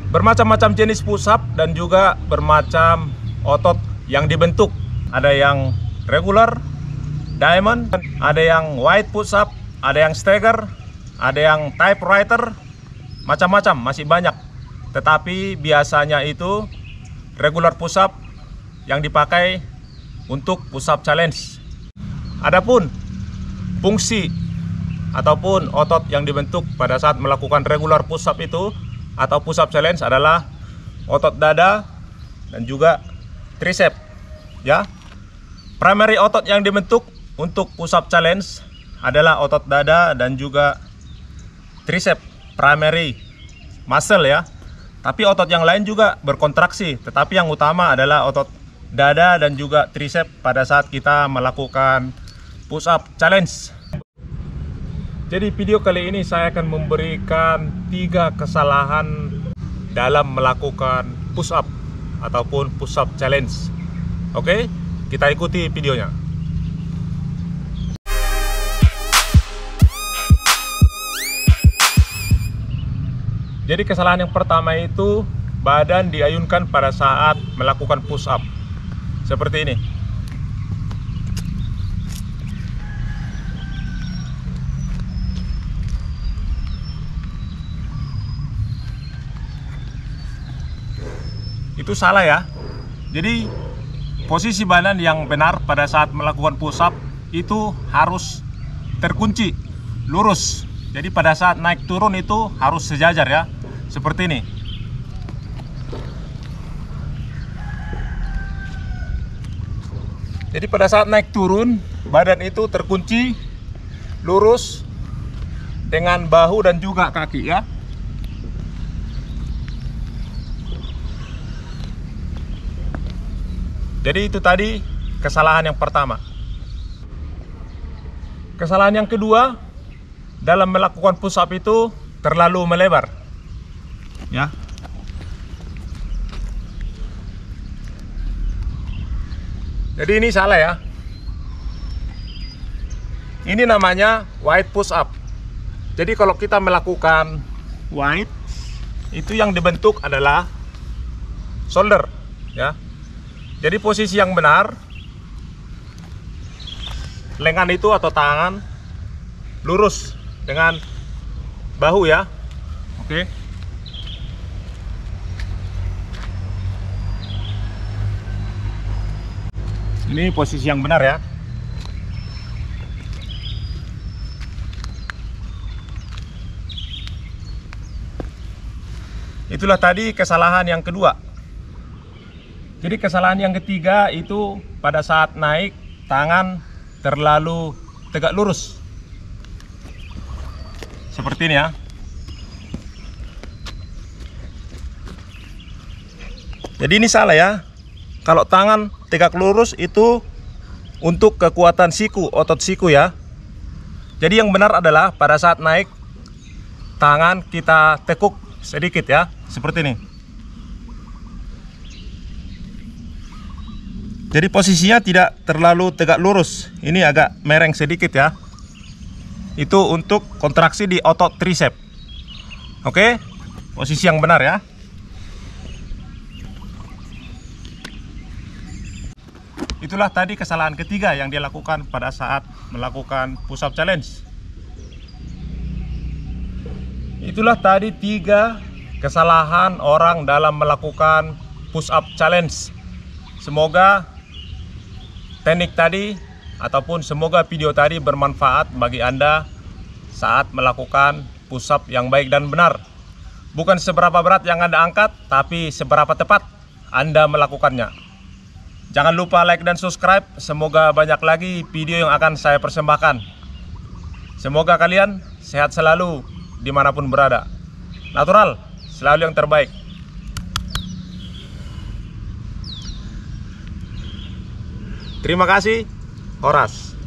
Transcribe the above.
Bermacam-macam jenis push up dan juga bermacam otot yang dibentuk. Ada yang regular, diamond, ada yang wide push up, ada yang stagger, ada yang typewriter, macam-macam, masih banyak. Tetapi biasanya itu regular push up yang dipakai untuk push up challenge. Adapun fungsi ataupun otot yang dibentuk pada saat melakukan regular push up itu atau push up challenge adalah otot dada dan juga tricep, ya. Primary otot yang dibentuk untuk push up challenge adalah otot dada dan juga tricep, primary muscle, ya. Tapi otot yang lain juga berkontraksi, tetapi yang utama adalah otot dada dan juga tricep pada saat kita melakukan push up challenge. Jadi video kali ini saya akan memberikan 3 kesalahan dalam melakukan push up ataupun push up challenge. Oke, kita ikuti videonya. Jadi kesalahan yang pertama itu badan diayunkan pada saat melakukan push up. Seperti ini. Itu salah, ya. Jadi posisi badan yang benar pada saat melakukan push up itu harus terkunci, lurus. Jadi pada saat naik turun itu harus sejajar, ya. Seperti ini. Jadi pada saat naik turun badan itu terkunci, lurus dengan bahu dan juga kaki, ya. Jadi itu tadi kesalahan yang pertama. Kesalahan yang kedua, dalam melakukan push up itu terlalu melebar, ya. Jadi ini salah, ya. Ini namanya wide push up. Jadi kalau kita melakukan wide, itu yang dibentuk adalah shoulder, ya. Jadi posisi yang benar, lengan itu atau tangan lurus dengan bahu, ya. Oke. Ini posisi yang benar, ya. Itulah tadi kesalahan yang kedua. Jadi kesalahan yang ketiga itu pada saat naik tangan terlalu tegak lurus. Seperti ini, ya. Jadi ini salah, ya. Kalau tangan tegak lurus itu untuk kekuatan siku, otot siku, ya. Jadi yang benar adalah pada saat naik tangan kita tekuk sedikit, ya. Seperti ini. Jadi posisinya tidak terlalu tegak lurus. Ini agak mereng sedikit, ya. Itu untuk kontraksi di otot tricep. Oke, posisi yang benar, ya. Itulah tadi kesalahan ketiga yang dilakukan pada saat melakukan push up challenge. Itulah tadi 3 kesalahan orang dalam melakukan push up challenge. Semoga teknik tadi ataupun semoga video tadi bermanfaat bagi Anda saat melakukan push up yang baik dan benar. Bukan seberapa berat yang Anda angkat, tapi seberapa tepat Anda melakukannya. Jangan lupa like dan subscribe. Semoga banyak lagi video yang akan saya persembahkan. Semoga kalian sehat selalu dimanapun berada. Natural, selalu yang terbaik. Terima kasih, Horas.